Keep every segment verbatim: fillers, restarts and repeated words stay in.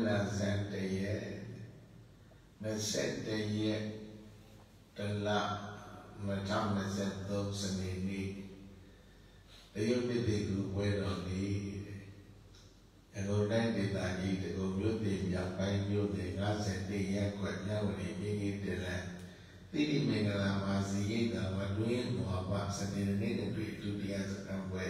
လာဇန်တရက်နှစ်ဆက်တရက်တလ၂၀၂၃စနေနေ့တရုတ်ပြည်သူဝဲတော်နေ့အကုန်းတိုင်းဒေသကြီးတကုန်းမြို့ပြည်မြောက်ပိုင်းမြို့နယ်၅၁ရပ်ကွက်မြဝတီပြည်ကြီးတလန်တိတိမင်္ဂလာပါစီရိတ်တာဝတွင်းဘွားပါစနေနေ့တွေဒုတိယစံပွဲ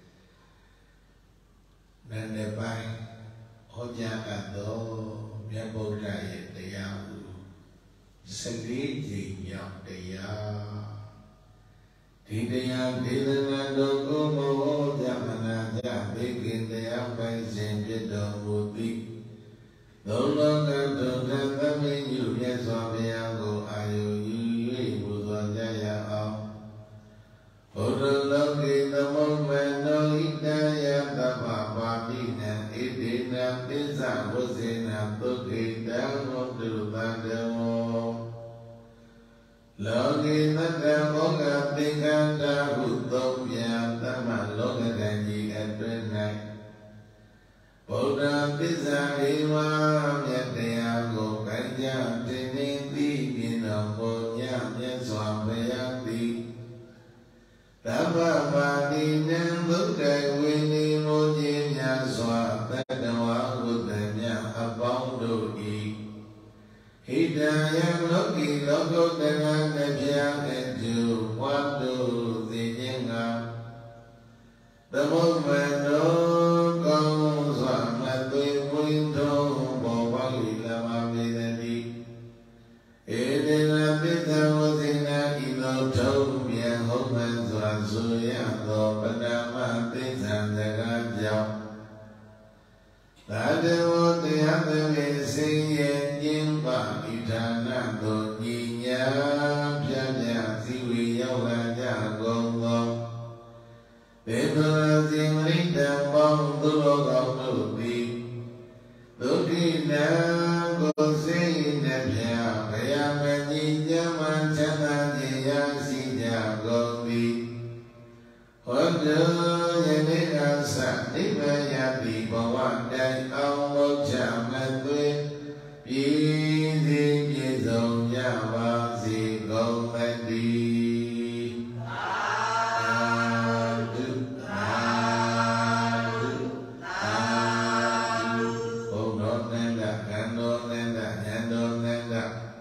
နန္ဒပိုင်းဟောကြားအပ်သောမြတ်ဗုဒ္ဓရဲ့တရားဟုစနေကြိမ်မြောက်တရားဒီတရားဒေသနာတော်ကိုမောကြမနာကြဘေကိန်တရားပိုင်စဉ်ဖြစ်တော်မူသည်သုံးလောကဒုက္ခသမိညုမြတ်စွာဘုရားကိုအာယုယူ၍ပူဇော်ကြရအောင်ဘုဒ္ဓလောကေသမုပ္ပန္နောဣတယသဗ္ဗပါပိနံဣတိနံပစ္ဆဝုဇေနသုခိတံဟောတုသတ္တဝောလောကေသတ္တမောဂသင်္ခန္တာဟုသုံးပြန်သမ္မလောကတံကြီးအတွင်း၌ဗုဒ္ဓပစ္စာဧဝမြတ်တရားကိုကံကြတင်နေသည်မြင်တော်မူညမြတ်စွာဘုရားသည်သမ္မာပါတိနံဗုဒ္ဓဝိနည်းမိုးခြင်းများစွာတတ္တဝါဝုဒ္ဓမြတ်အပေါင်းတို့၏ဟိတယံလောကီလောကုတ္တရာနဗျာအကျိုးဝါတုသိခြင်းကသမုပ္ပန္နောကောင်းစွာမသွေပွင့်တော်ဘောဝလိလမမေတတိဧတေနသစ္စာဝဇိနာဤသောထုံးပြန်ဟုတ်မှန်စွာဆိုရသောပဏာမသစ္စာစကားကြောင့်သာတဝတရားသမေစိရဲ့ကျင်းပဤဌာနသို့ညီညာပြပြစီဝေရောက်လာကြကုန်သောဘေဒရာဇိမရိတံပေါင်းသူတော်ကောင်းတို့သည်ဒုတိနံကိုစိတ်နှပြဘယမကြီးကျမ်းမှချမ်းသာခြင်းရရှိကြကုန်သည်ဟောတုယနေ့ကစနိဗ္ဗာန်ရသည်ဘဝတိုင်အောင်မောချမသွေပြည့်စည်ပြည့်စုံကြပါစေကုန်သတည်းသာဓုသာဓုသာဓုဘုံတော်နန္ဒကံတော်နန္ဒဉာဏ်တော်နန္ဒ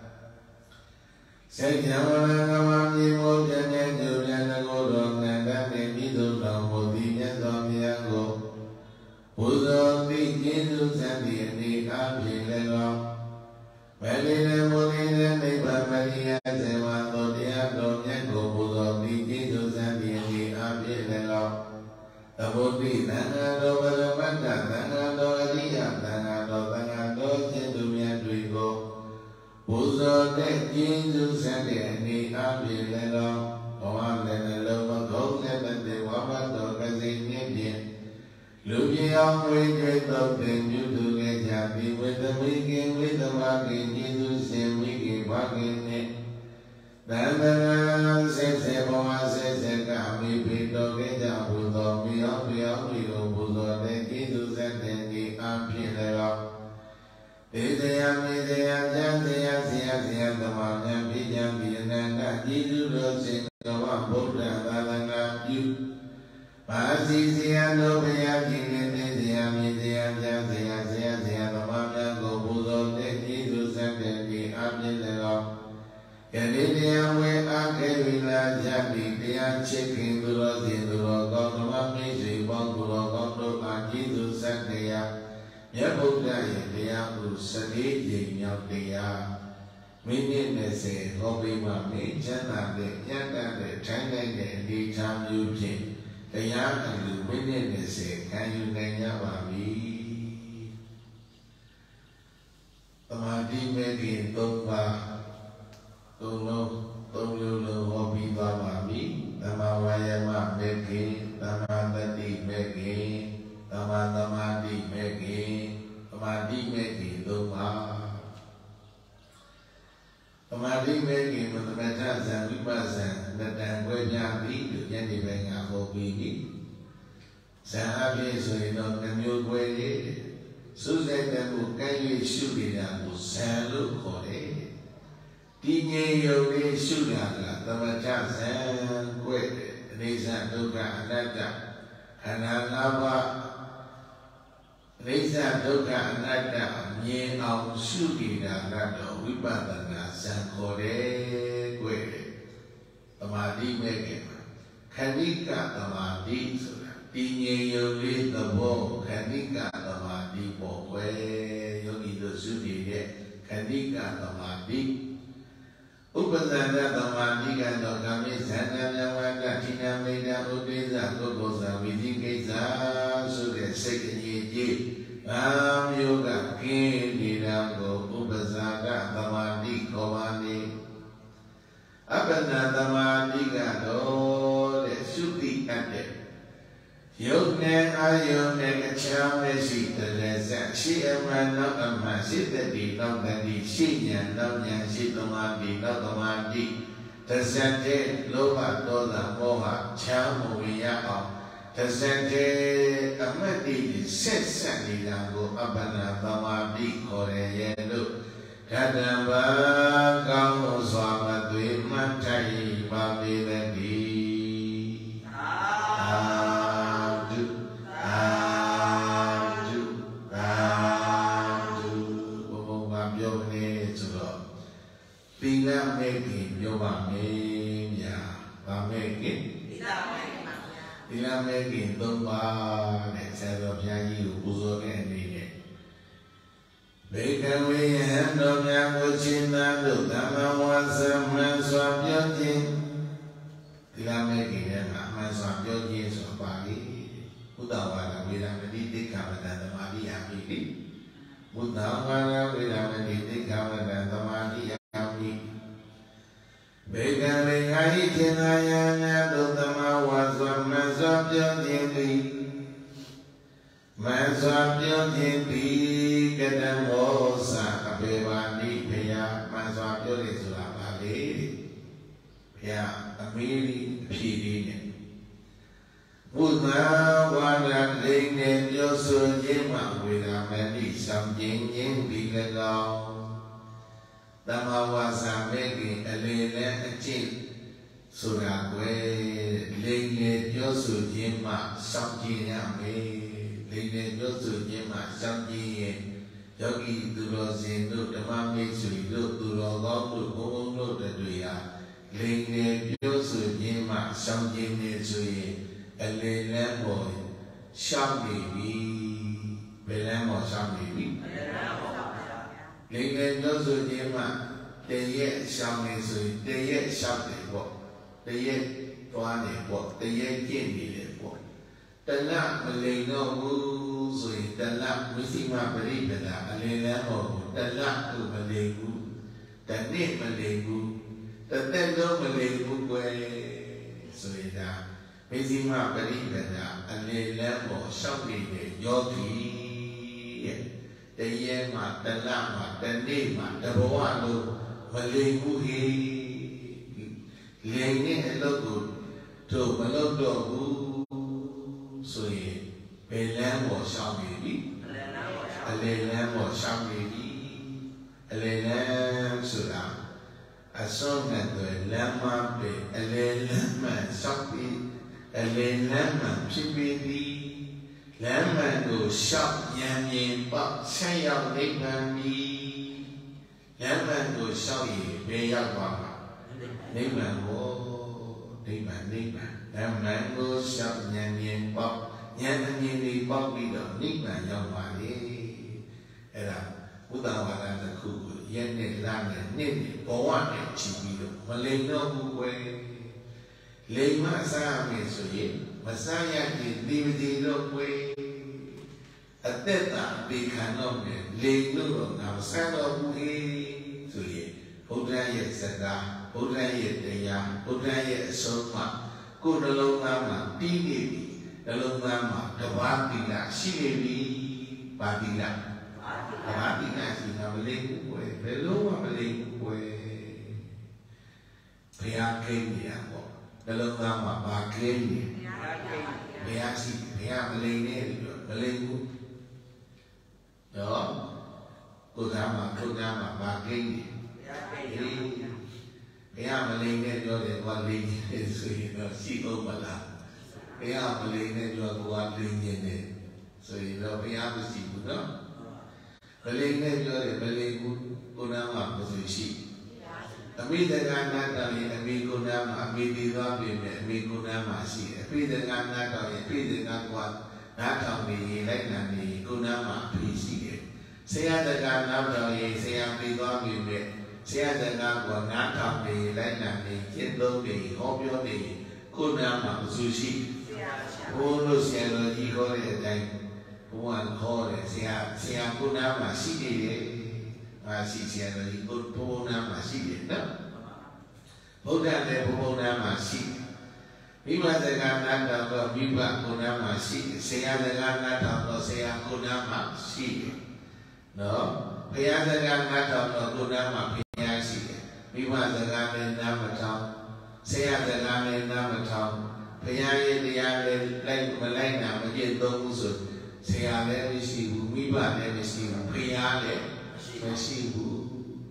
စေတဝရကမမြေမောပြည့်တဲ့ကျိုးပြန်ကိုတော်နန္ဒနေပြီးသို့တော်မူသည်မြတ်စွာဘုရားကိုဘုဇောတိကျေးဇူးစံသည့်အနေအားဖြင့်လည်းကောမလီနေမူလီနေနိဗ္ဗာန်မရိယစေဝသောတရားတော်မြတ်ကိုဘုဇောတိကျေးဇူးစံသည့်အနေအားဖြင့်လည်းကောသဗ္ဗတိသံဃာတော်ဗရမတ္တသံဃာတော်အရိယသံဃာတော်သံဃာတော်ရှင်သူမြတ်တွေကိုဘုဇောတဲ့ကျေးဇူးစံသည့်အနေအားဖြင့်လည်းကောဘဝလည်းနှလုံးမကုန်းလည်းမတည်ဝါဘတော်ကစိနှင့်ဖြင့်လူကြီးအောင်ဝိကျွေတော့တင်ပြုသူခဲ့ကြပြီးဝိသမီကင်ဝိသမကင်ကျေးဇူးရှင်မိခင်ဘာခင်နှင့်တန်တရာဆေဆေဘဝဆေဆေကမိပိတော်ခဲ့ကြဘုသောမြေအောင်မြေအောင်ဒီကိုဘုသောတဲ့ကျေးဇူးဆက်တဲ့ဒီအဖြစ်လည်းတော့ဒေတရားမေတရားကျမ်းတရားဆရာဆရာသမားများပြကြပြီးအနန္တကျေးဇူးတော်ရှင်တော်ဗုဒ္ဓသာသနာပြုပါစီဆရာတော်ဘုရားကြီးနဲ့ဆရာမြေတရားကျမ်းဆရာဆရာဆရာသမားများကိုပူဇော်တဲ့ကျေးဇူးဆက်တဲ့ဒီအဖြစ်လည်းတော့ယနေ့တရားဝဲအားခဲ့ဝိလာကြပြီးတရားချစ်ခင်သူတော်စင်သူတော်ကောင်းဓမ္မမိတ်ဆွေပေါင်းသူတော်ကောင်းတို့အားကျေးဇူးဆက်တရားမြတ်ဗုဒ္ဓရဲ့တရားကိုစနေကြိမ်မြောက်တရားမိနစ်၂၀ဟောပြီးမှမိချမ်းသာတဲ့ညံ့တဲ့ထိုင်းနိုင်တဲ့အနေအထားမျိုးဖြင့်တရားအလူမိနစ်၂၀ခံယူနိုင်ကြပါပြီသမာဓိမဲ့ခင်၃ပါးသုံးလုံးသုံးမျိုးလုံးဟောပြီးသွားပါပြီသမာဝါယမမဲ့ခင်သမာသတိမဲ့ခင်သမာသမာဓိမဲ့ခင်သမာဓိမဲ့ခင်၃ပါးသမာဓိမဲ့ခင်မသမထဇံဝိပဿနာလက်တံခွဲပြပြီးညနေပိုင်းကဟောပြီးပြီဇံအပြည့်ဆိုရင်တော့နှမျိုးခွဲလေးစုစိတ်တမှုကံ၍ရှုနေတာကိုဇံလို့ခေါ်တယ်ဒီငြိမ်ယုံလေးရှုတာကသမထဇံကွဲ့တယ်အနေဆံဒုက္ခအနတ္တခန္ဓာ၅ပါးအနေဆံဒုက္ခအနတ္တမြင်အောင်ရှုနေတာကတော့ဝိပဿနာဇံခေါ်တယ်ကွဲ့တယ်သမာဓိမဲ့ခင်မှာခဏိကသမာဓိဆိုတာဒီငြိမ်ယုံလေးသဘောခဏိကသမာဓိပေါ်ကွယ်ယောဂီတို့ရှုနေတဲ့ခဏိကသမာဓိဥပဇန္နသမာဓိကတော့ကာမိဇန္နမြဝတ္တထိနာမိတ်တာဥဒိစ္စကုက္ကုဇဝိသိကိစ္စဆိုတဲ့စိတ်အငြိကြီးဘာမျိုးကကင်းနေတာကိုဥပဇာကသမာဓိခေါ်ပါနေအပ္ပနာသမာဓိကတော့တဲ့သုတိအပ်တဲ့ယုတ်နဲ့အာယုန်နဲ့အချမ်းမရှိတဲ့ဇက်ရှိအမှန်နောက်အမှန်ရှိတဲ့ဒီနောက်တတိရှိဉာဏ်နောက်ဉာဏ်ရှိသမာဓိနောက်သမာဓိတဇက်တဲ့လောဘဒေါသမောဟချမ်းမဝင်ရအောင်တဇက်တဲ့အမတ်တိဆက်ဆက်နေတာကိုအပ္ပနာသမာဓိခေါ်ရရဲ့လို့ဓတ္တဗံကောင်းလို့စွာမသွေမှတ်ထိုင်ပါပေသည်သီလမဲ့ခင်ပြောပါမယ်ဗျာ။ဗာမဲ့ခင်သီလမဲ့ခင်ပါဗျာ။သီလမဲ့ခင်သုံးပါးတဲ့ဆရာတော်ဘုရားကြီးကိုပူဇော်တဲ့အနေနဲ့ဘေကဝေယဟံတော်များကိုရှင်သာတို့ဓမ္မဝါစမှန်စွာပြောခြင်းသီလမဲ့ခင်ရဲ့မှာမှန်စွာပြောခြင်းဆိုပါလိ။ဘုဒ္ဓဝါဒဝေဒမတိတိက္ခာဝတ္တသမာဓိအပိတိဘုဒ္ဓဝါဒဝေဒမတိတိက္ခာဝတ္တသမာဓိဘေကံလေငါဤသင်္သာယနာသုတ္တမဝါစွာမစွာပြောခြင်းသည်မစွာပြောခြင်းသည်ကတမောသအဘေဘာနိဘုရားမစွာပြောတယ်ဆိုတာပါလေဘုရားအမေးအဖြေလေးနဲ့ဘုရားဝါဒလိမ့်နဲ့ပြောဆိုခြင်းမှာဝေဒမတိဆောင်ခြင်းခြင်းဒီ၎င်းတမဝါစာမဲ့ခင်အလေနဲ့အကျင့်ဆိုတာကွယ်လိမ့်လေပြောဆိုခြင်းမှစောင့်ကြည့်ရမယ်လိမ့်လေပြောဆိုခြင်းမှစောင့်ကြည့်ရင်ယောဂီသူတော်စင်တို့ဓမ္မမိတ်ဆွေတို့သူတော်ကောင်းတို့ဘုံဘုံတို့တွေဟာလိမ့်လေပြောဆိုခြင်းမှစောင့်ကြည့်နေဆိုရင်အလေနဲ့ပေါ်ရှောက်နေပြီဘယ်လမ်းပေါ်ရှောက်နေပြီလိမ့်လေပြောဆိုခြင်းမှတရက်ရှောင်းနေဆိုရင်တရက်ရှောက်တယ်ပေါ့တရက်သွားနေပေါ့တရက်ကျင့်နေတယ်ပေါ့တဏမလိန်တော့ဘူးဆိုရင်တဏမရှိမပရိပဒအလင်းလန်းဟောတဏကိုမလိန်ဘူးတနေ့မလိန်ဘူးတသက်လုံးမလိန်ဘူးကွယ်ဆိုရင်ဒါမရှိမပရိပဒအလင်းလန်းဟောရှောက်နေတဲ့ယောဂီရဲ့တရက်မှာတဏမှာတနေ့မှာတဘဝလုံးမလိမ်ဘူးဟေးလိမ်နဲ့အလုပ်ကိုတို့မလုပ်တော့ဘူးဆိုရင်ဘယ်လမ်းပေါ်ရှောင်နေပြီအလေလမ်းပေါ်ရှောင်နေပြီအလေလမ်းဆိုတာအစုံနဲ့တွေ့လမ်းမပဲအလေလမ်းမှရှောက်ပြီးအလေလမ်းမှဖြစ်ပြီးသည်လမ်းမှကိုရှောက်ရံရင်ပေါ့ဆက်ရောက်နိဗ္ဗာန်ပြီလမ်းမှကိုရှောက်ရင်ဘယ်ရောက်သွားမှာနိဗ္ဗာန်ကိုနိဗ္ဗာန်နိဗ္ဗာန်လမ်းမှကိုရှောက်ဉာဏ်ဉာဏ်ပေါ့ဉာဏ်အမြင်လေးပေါက်ပြီးတော့နိဗ္ဗာန်ရောက်ပါလေအဲ့ဒါဘုဒ္ဓဝါဒတစ်ခုကိုရက်နဲ့လမ်းနဲ့နှစ်နဲ့ဘဝနဲ့ချီပြီးတော့မလိမ်တော့ဘူးကွယ်လိမ်မစားမယ်ဆိုရင်မစားရရင်ဒီမဒီတော့ကွယ်အသက်တာပေခံတော့မယ်လိမ်လို့တော့ငါမစားတော့ဘူးဟေးဆိုရင်ဘုရားရဲ့စကားဘုရားရဲ့တရားဘုရားရဲ့အဆုံးအမကိုယ်နှလုံးသားမှာပြီးနေပြီနှလုံးသားမှာတဘာတိလရှိနေပြီဘာတိလတဘာတိလရှိတာမလိမ်ဘူးကွယ်ဘယ်လုံးမှမလိမ်ဘူးကွယ်ဘုရားကိန်းနေရပေါ့နှလုံးသားမှာဘာကိန်းနေဘုရားရှိဘုရားမလိမ်နဲ့လို့မလိမ်ဘူး đó cô giáo mà cô giáo mà bà kinh cái mà lên nên cho để quan linh thì suy nó chỉ ôm mà làm cái mà lên nên cho quan linh như này rồi nó cái mà chỉ cũng đó cái lên nên cho để cái lên cũng cô nào mà có sự chỉ Ami dengan nada ini, ami guna ma, ami diwa bini, ami guna masih. Ami dengan nada ini, ami dengan kuat nada ini, lain nani guna ma pisi. Saya dengan nada ini, saya diwa bini, saya dengan kuat nada ini, lain nani cendol ini, hobyo ini guna ma sushi. Ulu saya lagi kore dan bukan kore, saya saya guna masih ini. Masih siapa lagi puna masih dia, Buddha le puna masih. Bima dengan nada ko bima puna masih. Saya dengan nada ko saya puna masih. No, Pia dengan nada ko puna masih. Bima dengan nama tahu. Saya dengan nama tahu. Pia ini yang lain lain nama jentung musuh. Saya le mesti bima le mesti pia le. Masih bu,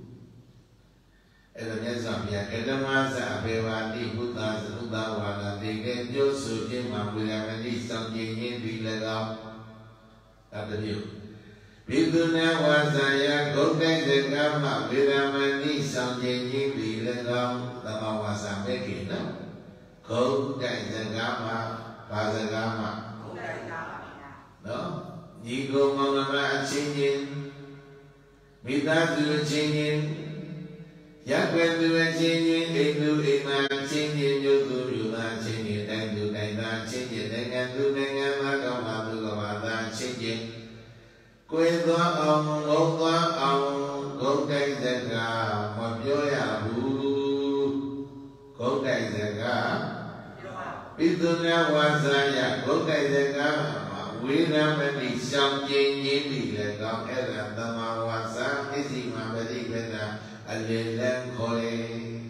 eloknya sampai kita masa bewani buta sebuta wala tiga josu je mampu yang ini sampai di legam kata dia. Biduna wasaya kokai segama beramani sampai di legam sama wasame kita. Kokai segama pasagama. No, jika mengenai cincin. Minta dua cincin, yang kedua cincin itu iman cincin juga juga cincin dan juga dan cincin dengan juga dengan maka maka maka cincin. Kue doa om doa om kau kai jaga mabyo ya bu, kau kai jaga. Itu nyawa saya kau kai jaga. Wira meni sampai ni lekam era tamawasa isi mabadi benda alelan kore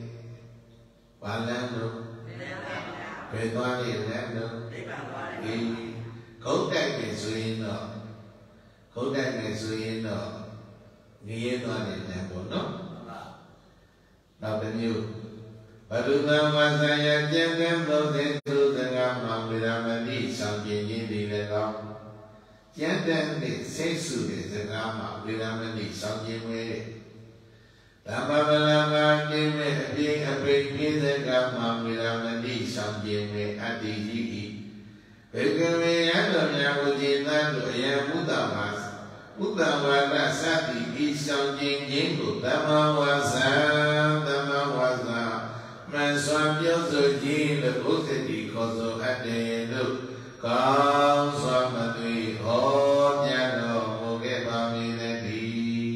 balano bedwani lano ini kau tak mesuin no kau tak mesuin no ni itu ane lano no nampaknya pada masa yang jangan berseru dengan mampu sampai ni lekam jangan sesu dengan mampu sampai ni lama lama ni ni apa ni dengan mampu sampai ni adi jadi bagaimana ada yang berjinak yang mutawas mutawas sati sampai ni mutawasa mutawasa Masanya suci lebih sedih koso ada lu kau sama tu oh jangan mungkin kami nanti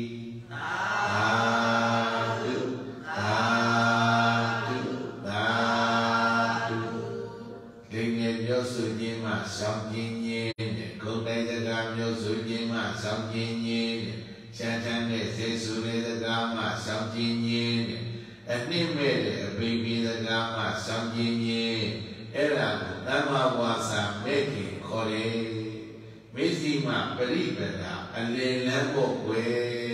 adu adu adu dengan yo suci masam jinye kau dah jaga yo suci masam jinye jangan sesu jaga masam jinye Ini mere baby daga ma samjinye era nama wasa meki kore mesi ma peri benda alelan bokwe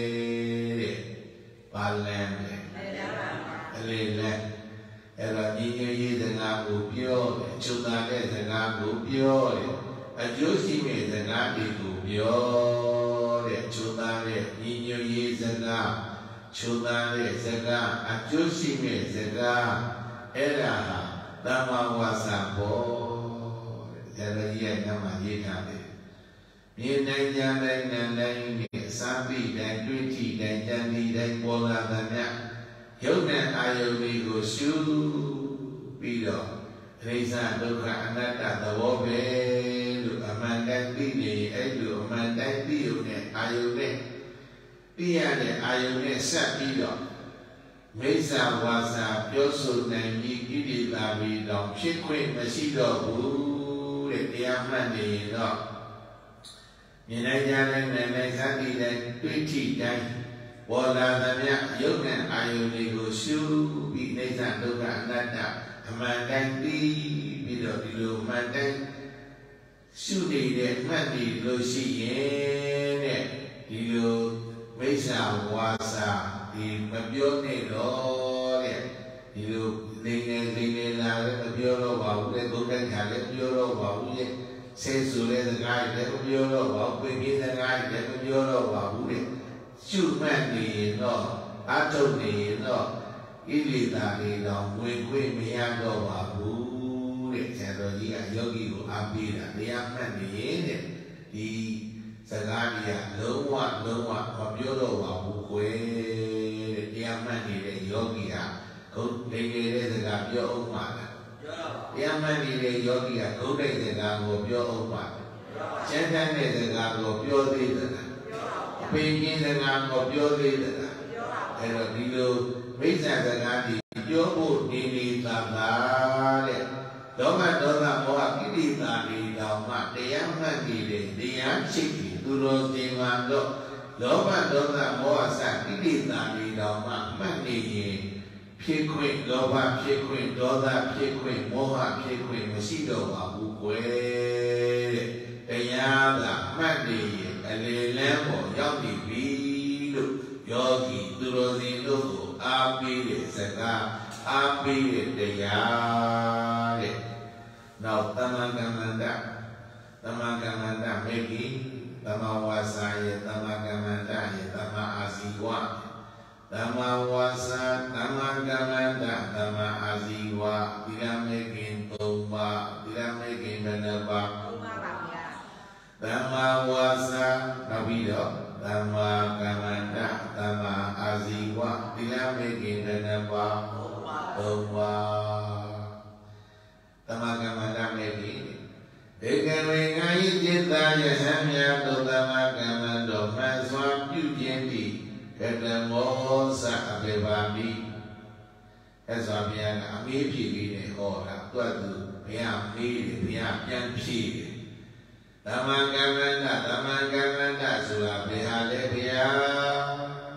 balan alelan era jinye ye daga ko pyo chuta le daga ko pyo ajosi me daga di ko pyo le chuta le jinye ye daga Chuta le zaga, ajusi me zaga, era dama wasa bo, jada iya nama ye kade. Ni nai jada nai nai ni sabi dan tuiti dan jandi dan bola danya, yona ayo ni go shu bido, reza doka anata tawobe, lu amandan bini, lu amandan biu ne ayo ne. Dia ada ayatnya sakit. Masa wasa biasa nanti ini lagi dalam sekuen masih dahulu dia mandi dah. Ini jalan nenek sakit dan tujuh dan bola banyak jangan ayatnya gosu ini satu kan ada amandan di bila bila amandan sudah dia mandi gosi ini. ဒီလိုမိစ္ဆာဝါစာဒီမပြောနဲ့တော့တဲ့ဒီလိုလိမ့်နေလိမ့်နေလာလည်းမပြောတော့ပါဘူးလေဂုဏ်တက်ခါလည်းမပြောတော့ပါဘူးလေဆဲဆိုတဲ့စကားလည်းမပြောတော့ပါဘူးပြင်ပြစကားလည်းမပြောတော့ပါဘူးလေရှုမှတ်နေတော့အထုတ်နေတော့ဣလိတာတွေတော့ဝင်ခွင့်မရတော့ပါဘူးတဲ့ဆရာတော်ကြီးကယောဂီကိုအားပေးတာတရားမှတ်နေရင်တဲ့ဒီစကားကြီးကလုံးဝလုံးဝမပြောတော့ပါဘူးကွယ်တဲ့တရားမှတ်နေတဲ့ယောဂီကဂုဏ်လိမ့်နေတဲ့စကားပြောအောင်ပါလားတရားမှတ်နေတဲ့ယောဂီကဂုဏ်တဲ့စကားကိုပြောအောင်ပါကျမ်းစာတဲ့စကားကိုပြောသေးသလားအပင်ပြင်းစကားကိုပြောသေးသလားအဲ့တော့ဒီလိုမိစ္ဆာစကားကြီးပြောဖို့နေနေတာပါတဲ့ဒေါမဒေါသမောဟကိလေသာတွေတောင်မှတရားမှတ်နေတဲ့တရားရှိပြီးသူတော်စင်မှတော့လောဘဒေါသမောဟစကိလေသာတွေတောင်မှမှတ်နေရင်ဖြစ်ခွင့်လောဘဖြစ်ခွင့်ဒေါသဖြစ်ခွင့်မောဟဖြစ်ခွင့်မရှိတော့ပါဘူးကွယ်တဲ့တရားကမှတ်နေရင်အလေလန်းပေါ်ရောက်နေပြီလို့ယောဂီသူတော်စင်တို့ကိုအားပေးတဲ့စကားအားပေးတဲ့တရားတဲ့နောက်တမန်ကမ္မန္တတမန်ကမ္မန္တမေကိတမဝါစာယေတမန်ကမ္မန္တယေတမအာဇီဝတမဝါစာတမန်ကမ္မန္တတမအာဇီဝဒီရမေကိသုံးပါဒီရမေကိဘယ်နှပါသုံးပါပါဗျာတမဝါစာနောက်ပြီးတော့တမကမ္မန္တတမအာဇီဝဒီရမေကိဘယ်နှပါသုံးပါသုံးပါတမကမ္မန္တမေကိဒေကဝေငါယိจิตာယဟံမြတ်သောတမကမ္မန္တောမှန်စွာပြုခြင်းသည် ကတမောစအပေပါမိအဲ့ဆိုဘုရားကအမေးဖြေပြီးနေဟောတာတွတ်သူဘုရားမေးတယ်ဘုရားပြန်ဖြေတယ်ဓမ္မကမ္မန္တဓမ္မကမ္မန္တဆိုတာဘယ်ဟာလဲဘုရား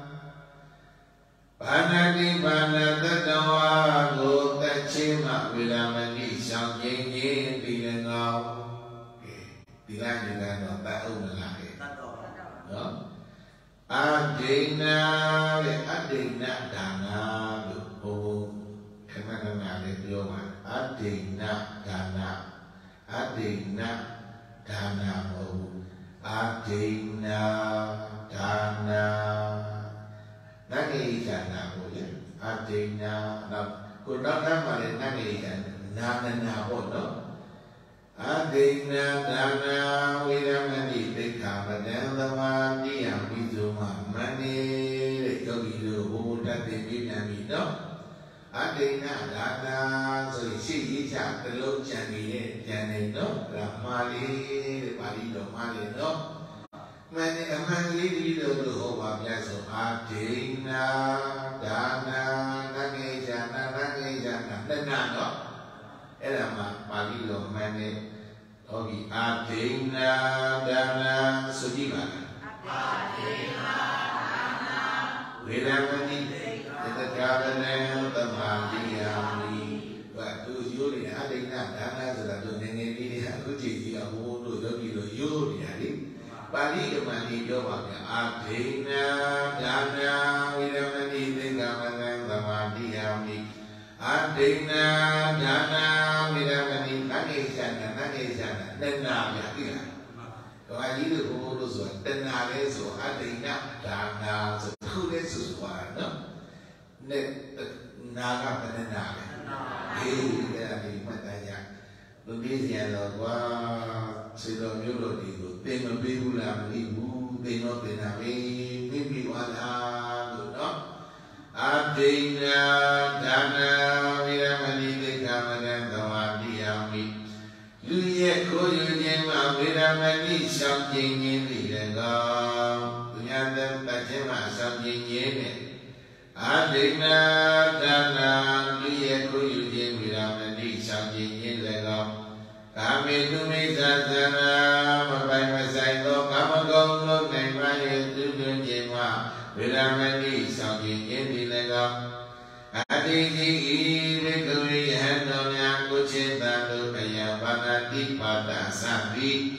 ဘာနာတိဘာနာတတဝါကိုတချင်းမှဝေလာမဏိဆောင်ကျင်းခြင်းဒီလည်းငောဒီလားဒီလားတော့တတ်အောင်လားတတ်တော့နော်အဒိဏတဲ့အဒိဏဒါနာလို့ဘုံခဏခဏလေးပြောပါအဒိဏဒါနာအဒိဏဒါနာမဟုတ်အဒိဏဒါနာနဂိဒါနာကိုလေအဒိဏနောက်ကိုနောက်တစ်မှလည်းနဂိဒါနာနာပေါ့နော်အဒိဏဒါနာဝိရမဏိသိက္ခာပဒံသမာဓိယဝိဇုမမဏိတဲ့ယောဂီတို့ဘုံတတ်သိပြပြန်ပြီနော်အဒိဏဒါနာဆိုရင်ရှိရေးချတလုံးကြံနေတဲ့ကြံနေနော်ဒါမှားလေးတဲ့ပါဠိတော်မှားလေးနော်မဏိအမှန်လေးဒီလိုလို့ဟောပါဗျာဆိုအဒိဏဒါနာနဂိဇာနာနဂိဇာနာတဏနော်အဲ့ဒါမှပါဠိတော်မှန်တယ်ဟုတ်ပြီအဒိဏဒါနာဆိုကြည့်ပါလားအဒိဏဒါနာဝေရမဏိသတ္တကာရဏံသမာဓိယာမိဘာတို့ရိုးနေအဒိဏဒါနာဆိုတာတို့ငယ်ငယ်လေးတွေကအခုကြည့်ကြည့်အောင်ဘုန်းတို့ယောဂီတို့ရိုးနေရတယ်ပါဠိကမှန်ဒီပြောပါဗျာအဒိဏဒါနာဝေရမဏိသင်္ကာမနံသမာဓိယာမိအဒိဏဒါနာဝေရမဏိနဂိဇာနာနဂိဇာနာတဏှာဗျာသိလားတော့အကြီးတို့ဘုန်းတို့ဆိုတဏှာလဲဆိုအဒိဏဒါနာဆိုခုလဲဆိုသွားနော်နဲ့နာကဘယ်နဲ့နာလဲအေးအဲ့ဒါဒီမှတ်သားရလူကြီးစီရတော့ကွာစေတော်မျိုးတော်ဒီကိုသင်မပေးဘူးလားမသိဘူးသင်တော့သင်တာပဲပြပြီးသွားလားလို့နော်အဒိဏဒါနာဝိရမဏိသိက္ခာမနံသမာဓိယာမိလူရဲ့ကိုယ်ယူခြင်းမှာဝိရမဏိရှောင်ကျင်ခြင်းသည်လည်းကောင်းသူများတဲ့ပတ်ခြင်းမှာရှောင်ကျင်ခြင်းနဲ့အဒိဏဒါနာလူရဲ့ကိုယ်ယူခြင်းဝိရမဏိရှောင်ကျင်ခြင်းလည်းကောင်းကာမေတုမိစ္ဆာသနာမပိုင်မဆိုင်သောကာမဂုဏ်လုံးနိုင်ပါရဲ့သူတွင်ခြင်းမှာဝိရမဏိဆောင်ကျင်ခြင်းသည်လည်းကောင်းအတိတိဤဝိကဝေယဟံတော်များကိုချင်းတန်တို့အယံပါဏတိပါဒသတိ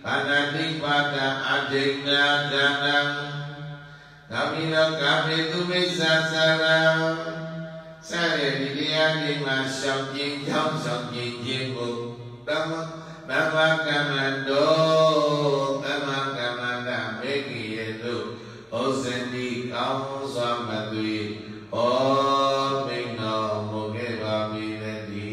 Anati pada adiknya danang Kamino kami tumi sasara Saya dilihat di masam jinjong Som jinjing bu Nama kamando Nama kamanda Meki itu Osendi kamu sama tui Oh Mino Moge babi ledi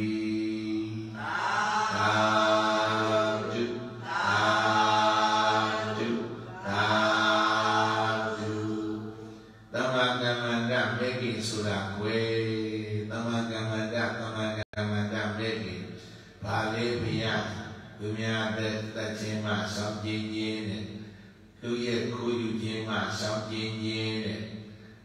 Dunia ada cema sam jinjin, tuye kuyu cema sam jinjin,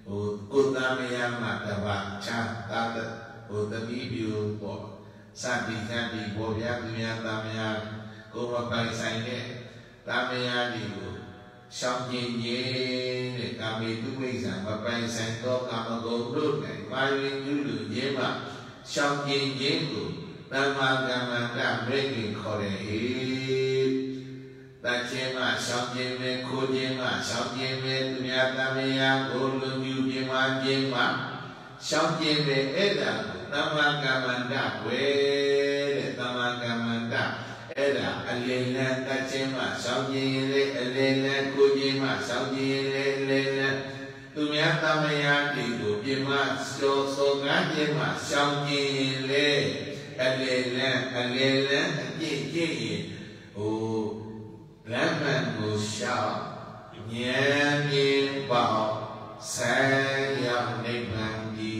utama mata baca tata utami biu po, sadi sadi po ya dunia tamaya kuma pai saine tamaya diu sam jinjin kami tu bisa pai saine to kama goblok kai mai dulu cema sam jinjin tu Nama kamanda meki kore hit Tacema samjeme kojema samjeme dunia tamaya Golu nyujema jema Samjeme eda Nama kamanda wede Nama kamanda eda Alena tacema samjeme Alena kojema samjeme Alena dunia tamaya Digo jema so so gajema samjeme Alena, alena, ye ye, oh, lemon musha, yan yin bao, sayang nebandi,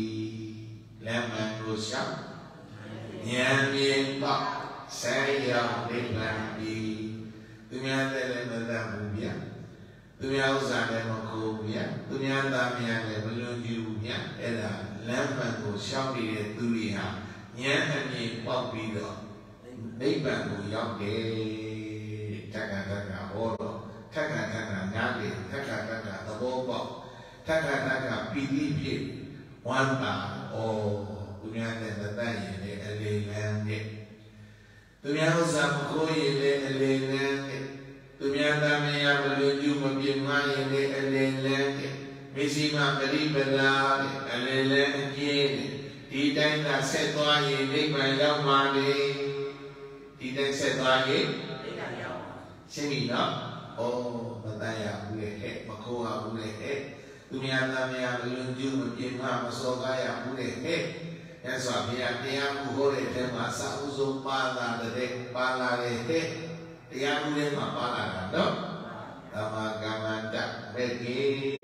lemon musha, yan yin bao, sayang nebandi. Dunia dalam dalam bumi, dunia usaha dalam kubumi, dunia dalamnya dalam meluncurnya, adalah lemon musha di dunia. Nhãn anh bao bì đó Đấy bạn ngồi dọc để Thác hà thác hà hô đó Thác hà thác hà ngã để Thác hà thác hà tà bố bọ Thác hà thác hà bì đi bì Hoàn bà Ồ Tụi nhà tên là ta gì để Ở lê lan để Tụi nhà hô xa mà khô gì để Ở lê lan để Tụi nhà ta mê ya mà lưu dụ mà biên hoa gì để Ở lê lan để Mê xì mà bà đi bà la để Ở lê lan để Đi đánh là xe toa gì đi mày đâu mà đi Đi đánh xe toa gì xe mình đó Ồ bà ta ya bù lệ hết mà khô hà bù lệ hết Tụi mình ăn ta mình ăn lương dư mà kiếm hoa mà xô ca ya bù lệ hết Nên xóa mình ăn đi ăn bù hô lệ thêm mà xa u dô ba là đợt ba là lệ hết Đi ăn bù lệ mà ba là đợt đó Ta mà cảm ơn chắc về kì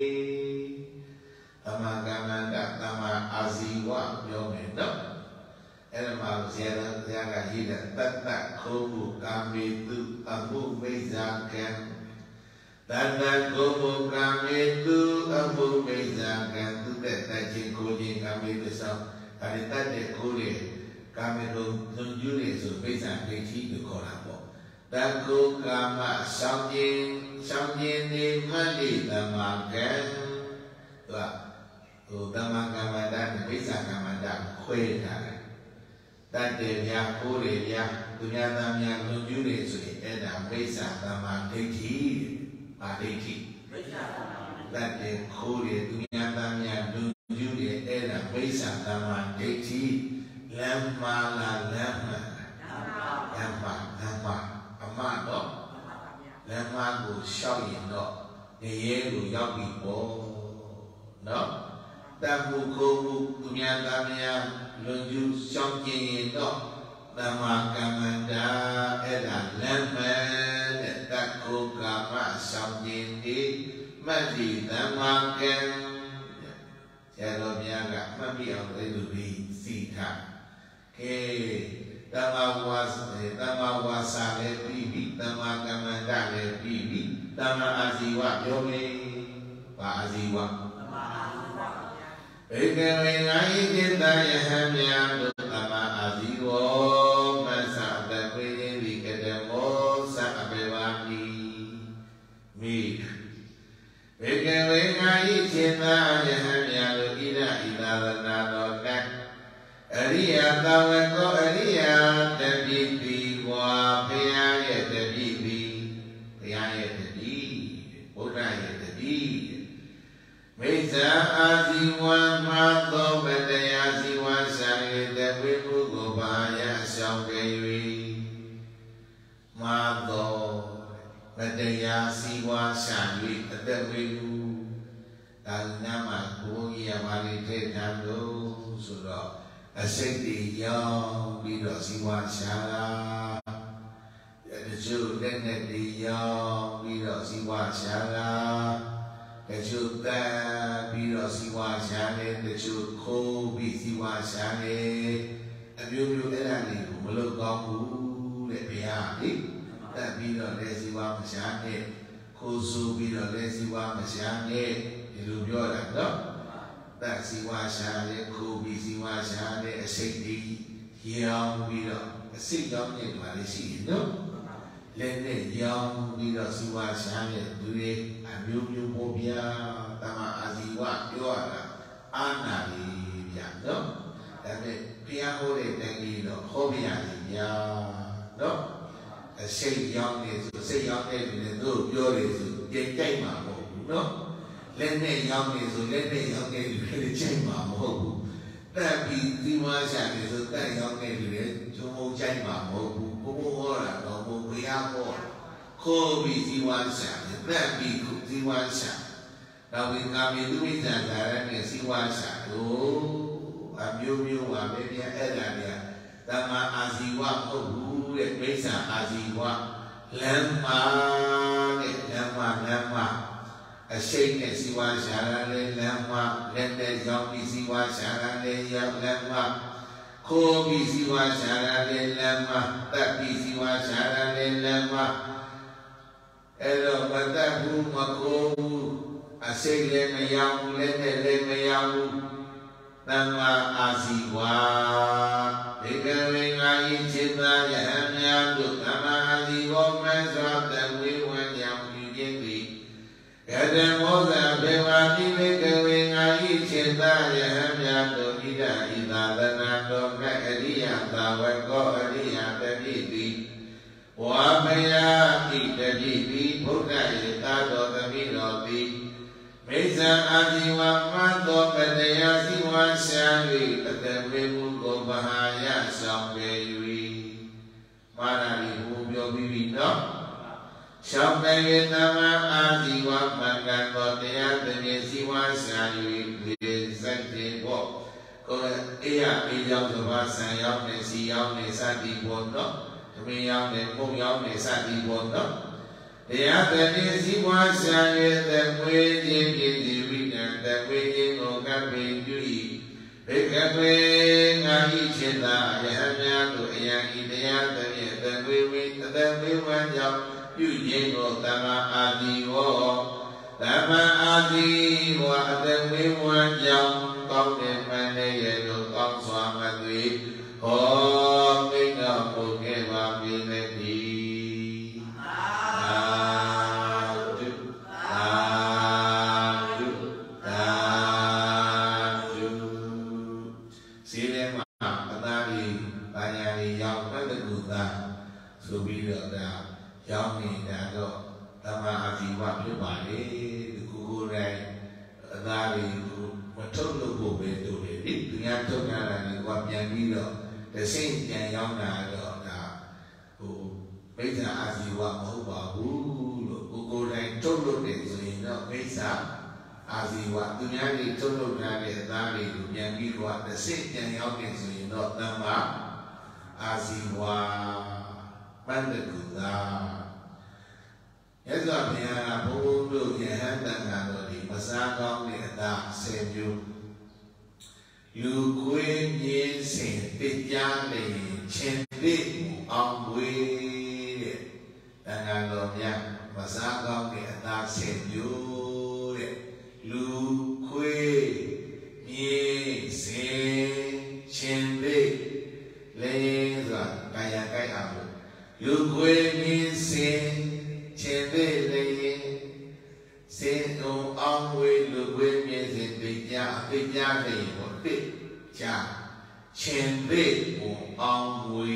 Tama kamanda tama aziwa yomendo. Elma siapa siapa hidup tata kubu kami tu abu mezakan. Tata kubu kami tu abu mezakan. Tu tata cingkuli kami tu sam. Kali tata kuli kami tu tunjuli su mezakan di kolabo. Taku kama samjin samjin ni mandi tamakan. Tuah. Utama kamanda bisa kamanda kue kare. Dan dia kure dia dunia namanya tunjuli sui eda bisa nama deki adeki. Dan dia kure dunia namanya tunjuli eda bisa nama deki lemma la lemma lemma lemma amma do lemma bu xiao yin do ye ye lu yao bi bo do Dan buku dunia kami lunjuk songking itu nama kamanda eda lemah takku kama songking di mandi namakan Jalurnya agak membiang lebih singkat. Oke, nama was, nama wasa lebih, nama kamanda lebih, nama aziwa yome, pak aziwa. Ekawe ngai kita yang yang utama aziwo masa takwe di kedemo sakabewani mi. Ekawe ngai kita yang yang ida ida nanokan Ariya tawe ko ariya tabibi wa pia ya tabibi မိစ္ဆာအာဇီဝံမာသောပတယာဇီဝံဆံရတဝိပုဂ္ဂိုလ်ဘာယအဆောင်ကြ၍မာသောပတယာဇီဝံဆံ၍အတဝိပုဒါနာမှာဘုန်းကြီးရပါလိတဲ့တန်လို့ဆိုတော့အစိတ်တွေရောင်းပြီးတော့ဇီဝရှာတာတချို့လက်နဲ့တွေရောင်းပြီးတော့ဇီဝရှာတာတချို့တန်းပြီးတော့ဇီဝရှာတယ်တချို့ခိုးပြီးဇီဝရှာတယ်အမျိုးမျိုးအဲ့ဒါလေးကိုမလုပ်ကောင်းဘူးတဲ့ဘုရားလေတက်ပြီးတော့လက်ဇီဝမရှာနဲ့ခိုးဆိုးပြီးတော့လက်ဇီဝမရှာနဲ့ဒီလိုပြောတာနော်တက်ဇီဝရှာတယ်ခိုးပြီးဇီဝရှာတယ်အစိတ်တွေရောင်းပြီးတော့အစိတ်ရောင်းနေပါလေရှိတယ်နော်လက်နဲ့ရောင်းပြီးတော့ဇီဝရှာတဲ့သူတွေအမျိုးမျိုးပေါ်ပြတမအာဇီဝပြောရတာအာနာလေးဗျာနော်ဒါပေမဲ့ဘုရားဟောတဲ့တိုင်းလေးတော့ဟောပြရတယ်ဗျာနော်အစိတ်ရောင်းနေဆိုစိတ်ရောင်းနေပြီလေတို့ပြောတယ်ဆိုကြိတ်ကြိုက်မှာမဟုတ်ဘူးနော်လက်နဲ့ရောင်းနေဆိုလက်နဲ့ရောင်းနေပြီလေကြိုက်မှာမဟုတ်ဘူးတက်ပြီးဇီဝရှာနေဆိုတက်ရောင်းနေပြီလေကျုံုံကြိုက်မှာမဟုတ်ဘူးဘုဘဟောတာတော့ဘုရားဟောခိုးပြီးဇီဝရှာတက်ပြီးဇီဝရှာတော့ဝိကာမေသူဝိဇ္ဇာသာရနဲ့ဇီဝရှာတို့အမျိုးမျိုးပါပဲဗျအဲ့ဒါတွေကတမ္မာအာဇီဝမဟုတ်ဘူးတဲ့မိစ္ဆာအာဇီဝလမ်းမာတဲ့လမ်းမာလမ်းမာအရှိတ်နဲ့ဇီဝရှာရလဲလမ်းမာလက်နဲ့ရောင်းပြီးဇီဝရှာရလဲရောက်လမ်းမာခိုးပြီးဇီဝရှာရလဲလမ်းမာတက်ပြီးဇီဝရှာရလဲလမ်းမာအဲ့တော့မတက်ဘူးမခိုးဘူးအစိတ်လည်းမရောင်းဘူးလက်နဲ့လည်းမရောင်းဘူးတမ္မာအာဇီဝဘေကဝေငါယိจิตာယဟံများတို့တမ္မာအာဇီဝမသောတဝေဝံယံပြုခြင်းသည်ယတမောဇဘေဝတိဘေကဝေငါယိจิตာယဟံများတို့ဣဒဣသာသနာတော်ကအရိယသာဝကောအရိယတတိတိဝါမယဣတတိတိဘုဒ္ဓယေသာတော်သမီးတော်သည်မိစ္ဆာအာဇီဝမသောပတယာဇီဝရှာ၍အတမေမှုကိုမဟာယဆောင်ပေ၍မာနာလီဘုပြောပြီးပြီနော်ရှောင်းပေ၍သမ္မာအာဇီဝမံကံသောတရားတည်းဇီဝရှာ၍ဒီစက်တေဘောကိုအေယအေးကြောင့်သဘာဆံရောက်နေစီရောက်နေစသည်ဘောနော်သမီးရောက်နေပုံရောက်နေစသည်ဘောနော်တရားတည်းဇီဝရှာ၍တကွေခြင်းဖြင့်ဒီဝိနံတကွေခြင်းကိုကပ်ပြီးပြု၏ဘေကကွေငါဤจิตာယဟများတို့အယံဤတရားတည်းတကွေဝိတကွေဝံကြောင့်ပြုခြင်းကိုတမ္မာအာဇီဝတမ္မာအာဇီဝအတကွေဝံကြောင့်ကောင်းတဲ့မှန်တဲ့ရဲ့တို့ကောင်းစွာမသွေဟောမိတ်တော်မူခဲ့ပါပြီလေဒီဆိုပြီးတော့ဒါရောင်းနေတာတော့တမ္မာအာဇီဝဖြစ်ပါလေဒီကိုကိုယ်တိုင်အသားတွေကိုမထုတ်လို့ဖို့ပဲတို့လေဒီသူများထုတ်ကြတာလေကပြန်ပြီးတော့တဆင့်ပြန်ရောင်းတာတော့ဒါဟိုမိစ္ဆာအာဇီဝမဟုတ်ပါဘူးလို့ကိုကိုယ်တိုင်ထုတ်လို့တယ်ဆိုရင်တော့မိစ္ဆာအာဇီဝသူများတွေထုတ်လို့ထားတဲ့အသားတွေကိုပြန်ပြီးတော့တဆင့်ပြန်ရောင်းတယ်ဆိုရင်တော့တမ္မာအာဇီဝပန္နကုသာရသော်ဘုရားဘုန်းဘုန်းတို့ယဟန်တန်ခါတို့ဒီမစားကောင်းတဲ့အသားဆယ်မျိုးလူခွေးမြင်းစင်တိကြနေချင်းသိအောင်ဝေးတဲ့တန်ခါတော်များမစားကောင်းတဲ့အသားဆယ်မျိုးတဲ့လူခွေးမြင်းစင်ချင်းသိလေဆိုတာကာယကိုက်အောင်လူခွေမြင်းစင်ချင်းသေးလေစင်တော်အောင်ဝေလူခွေမြင်းစင်သိကြသိကြနေပေါ့သိကြချင်းသေးကိုအောင်ဝေ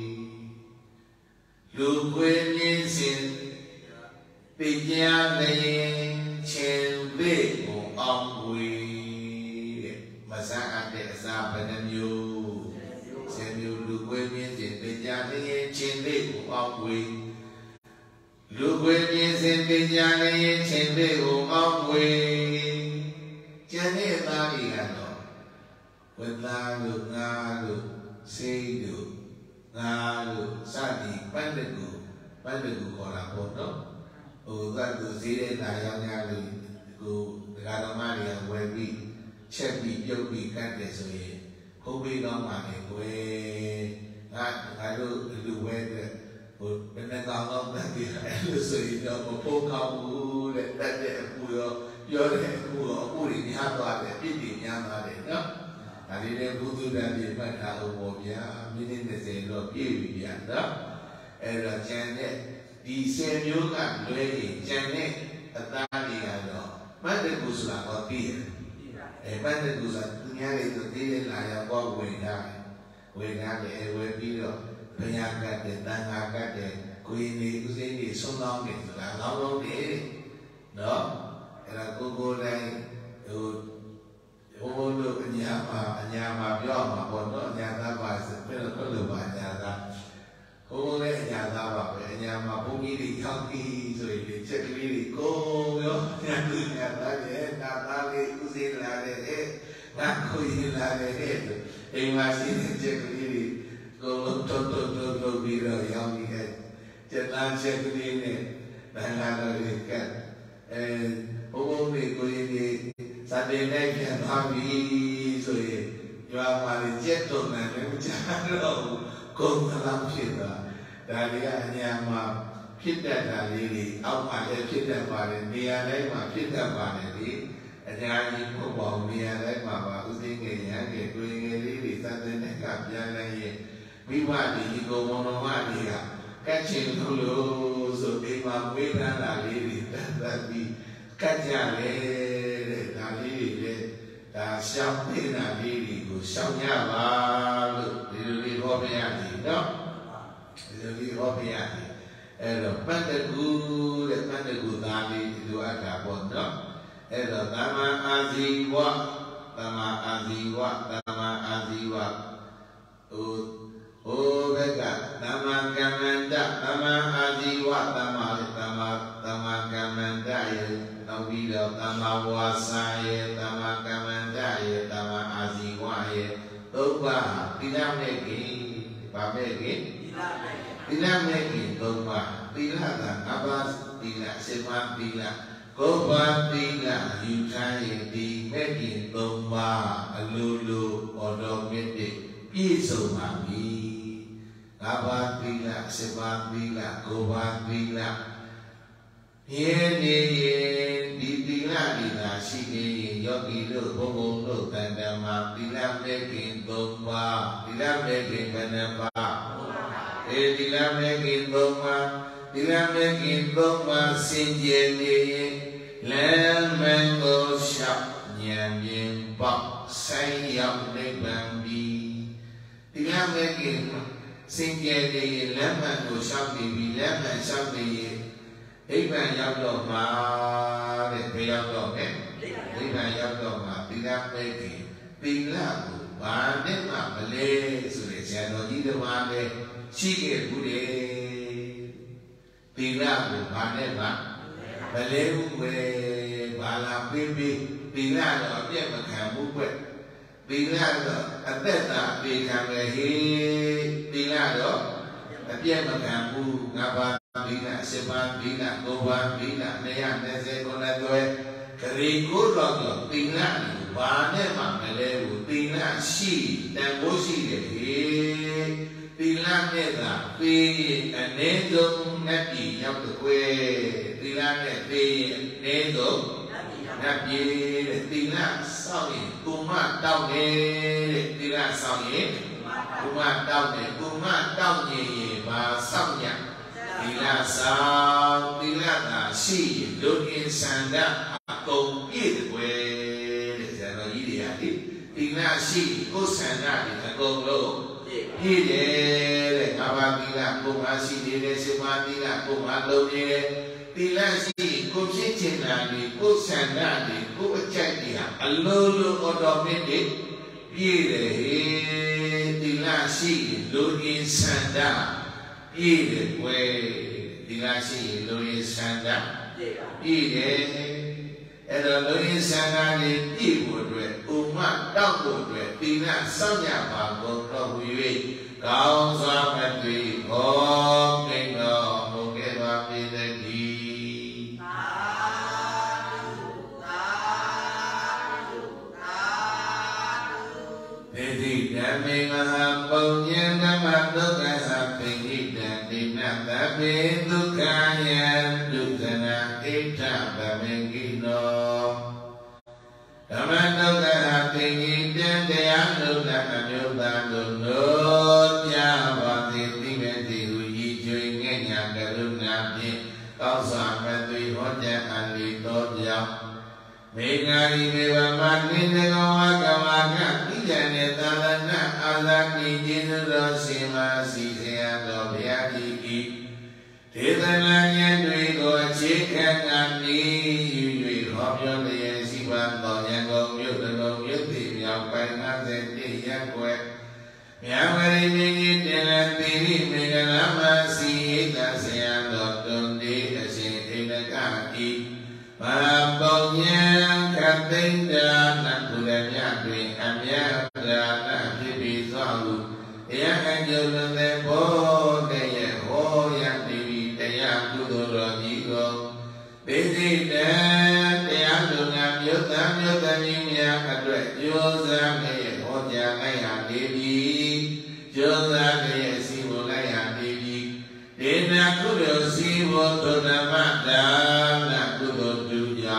လူခွေမြင်းစင်သိကြနေချင်းသေးကို ông quỳ mà sang ăn để ra bên em yêu xem yêu được quên miên diện bên nhà này trên đây của ông quỳ được quên miên diện bên nhà này trên đây của ông quỳ trên đây ta đi ăn rồi quên ta được nga được xây được nga được sa đi bán được của bán được của gọi là một đó ừ ta được xây đây là nhau nhà rồi của gà đông mai là quên bị chết bị tiêu bị cắt để rồi không biết nó mà để quên à cái đó được quên rồi bên này còn không đang đi là rồi nó một phong không để để để mua do để mua mua đi nhà đó để biết đi nhà đó để đó à đi đến khu du lịch thì phải là ở một nhà mình nên để rồi biết gì đó rồi chẳng để đi xem nhiều cái nơi thì chẳng để ta đi đó bắt được cuộc sống có tiền bắt được cuộc sống nhà này tự nhiên là có quyền ra quyền ra để quyền đi rồi bây giờ cái để ta ngã cái để quyền đi cái gì đi sống non để là nó đâu để đó là cô cô đây cô cô được nhà mà nhà mà do mà còn đó nhà ta bài biết là có được bài nhà ta cô cô đây nhà ta bảo về nhà mà cô nghĩ đi không đi rồi để chơi đi đi cô đó nhà từ nhà ta để nhà ta đi cái gì là để làm cái gì là để thì mà xin chơi đi đi cô lúc tôi tôi tôi tôi đi rồi không đi hết chơi ta chơi đi này đang làm rồi thì cái cô cô đi cô đi gia đình này thì họ đi rồi do mà đi chết rồi này nó chán rồi cùng làm chuyện đó đại lý nhà mà biết được đại lý ông mà để biết được bà này nia đấy mà biết được bà này đi nhà gì cũng bảo nia đấy mà bà cứ đi nghề nhà nghề quê nghề đi thì ta đến đây gặp gia này vì vậy thì cô muốn nói gì à các chuyện không lưu rồi đi mà biết ra đại lý thì ta đi các nhà để để đại lý để ta sống thì đại lý thì cũng sống nhà và được đi qua bên nhà gì đó đi qua bên nhà thì rồi bắt được gu để bắt được gu ta đi thì ăn cả bọn đó rồi tama aziwa tama aziwa tama aziwa oh beka tama kamanda tama aziwa tama tama tama kamanda ya nabi dah tama wasaya tama kamanda ya tama aziwa ya toba tidak lagi apa lagi tidak lagi toba tidak tak apa tidak semua tidak toba tidak yukai di lagi toba lulu otomatik isu mami apa tidak semua tidak toba tidak ini di tidak tidak sini yogi lu bobo lu tanda mati tidak lagi toba tidak lagi kenapa eh tidak lagi toba tidak lagi toba sinjeni lemeng gosap nyaming pak sayang nebambi tidak lagi sinjeni lemeng gosap di lemeng sampai ấy mà giao đồ mà để về giao đồ đấy ấy mà giao đồ mà đi ra đây thì đi là của bà nếu mà mà lê rồi để xe nó đi đâu mà đây chi cái của đây đi là của bà đấy mà mà lê cũng về bà làm bê bê đi ra đó biết mà khám bút quẹt đi ra đó anh tên là đi khám về đi ra đó anh biết mà khám bút ngà bà bina sepan bina goban bina neyan nese kona doe keriku rogo bina ni bane mamele u bina si dan bosi de he bina ne da pe ane dong nabi yau de kwe bina ne pe ne dong nabi de bina sao ni kuma tao ne de bina sao ni kuma tao ne kuma tao ni ba sao nya đi là sao đi là là si đôi khi sang đã công kia được quê để ra nói gì đi à đi đi là si có sang đã thì thành công đâu đi để để các bạn đi làm công ăn si đi để xem ăn đi làm công ăn lâu đi đi là si có chết trên là đi có sang đã thì có chạy alulu otomatik ide dilasi luin sanda ide we dilasi luin sanda ide ada luin sanda ni ibu dua umat tahu dua tina sanya bagus kahwiri kau sama tu oh kena mungkin wapi lagi Dami mahampaunya nama duka samping dan dina tapi dukanya dukana kita bamengino Dama duka samping dan yang duka kanyuba dunut ya wati timeti uji cuingnya karuna ni kau sampai tu hoja alito jauh Mengari mewa mani dengan waka-waka Ijane talana alaki jinura simasi seando biadiki Tetananya dui goa cikan ngani Yui hopyo liya siwan tonya gong yuk dan gong yuk tim Yang pai ngazen di yang kue Yang wari mingit dengan tiri Dengan lama si ita seando tundi Kasih ina kaki Mahampaunya kating dan nak budanya duit amya dan nak dibi selalu yang anjur tempo daya ho yang dibi daya kudur jigo bezi dan daya dengan yutam yutam yang kadue juzam daya ho jangan yang dibi juzam daya sibu yang dibi dina kudur sibu tu nama dan nak kudur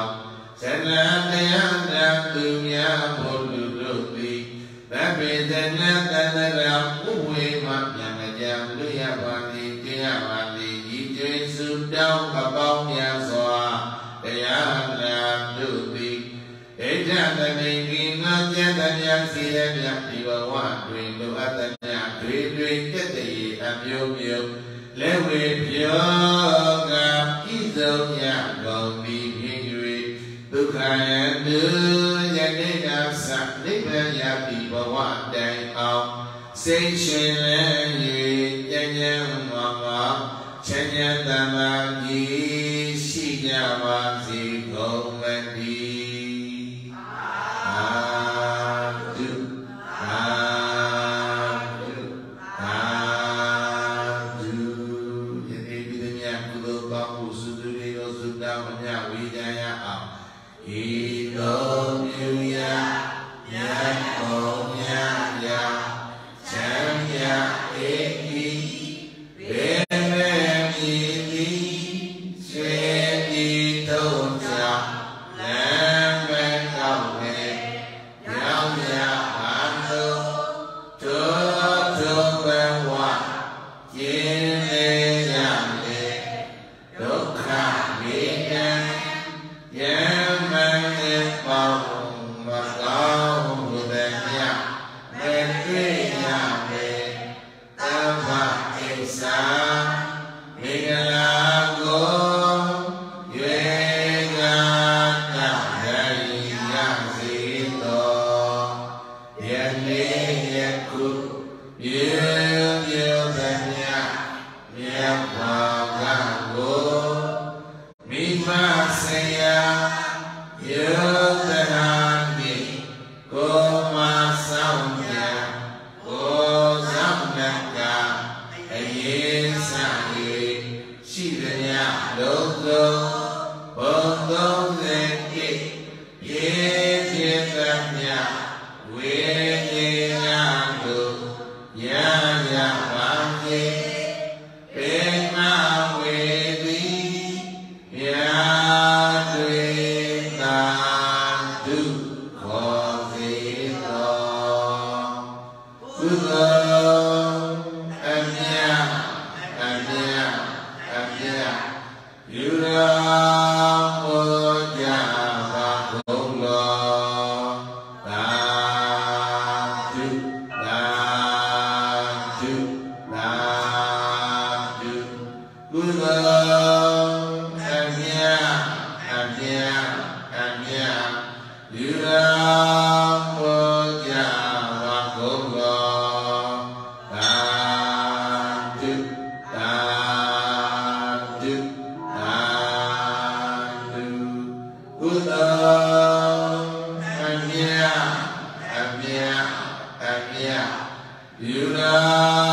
Sana yang nak dunia berduduk Tapi sana tanah kuwe mak yang jam dunia mati dia mati Jijui sudah kapau yang soa Yang nak duduk Eja tanengin aja tanya siap yang di bawah Duit doa tanya duit duit ketik amyum yum Lewe piogam izau yang kau bimbing Bukan jadi nafsak dibayar di bawah dan kau Session yang mama Canya tamagi Sinya masih kau mandi Aduh Aduh Aduh Jadi bidanya kudu kamu Suduri sudah menyawi jaya Hidup dunia yang punya yang cahaya ini bebek ini sedih tunjuk lembek kau yang yang anu tutup lewat kini yang le duka bidang yang You You know